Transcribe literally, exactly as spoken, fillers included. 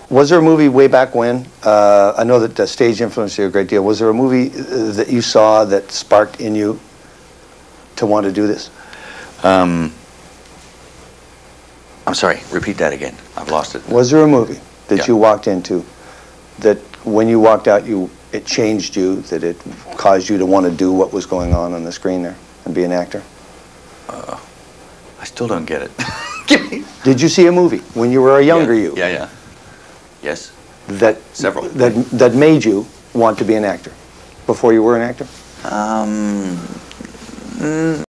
Was there a movie way back when? Uh, I know that uh, stage influenced you a great deal. Was there a movie uh, that you saw that sparked in you to want to do this? Um, I'm sorry, repeat that again. I've lost it. Was there a movie that Yeah. you walked into that when you walked out, you it changed you, that it caused you to want to do what was going on on the screen there and be an actor? Uh, I still don't get it. Give me. Did you see a movie when you were a younger yeah, you? Yeah, yeah. Yes. That, Several. That, that made you want to be an actor before you were an actor? Um, mm,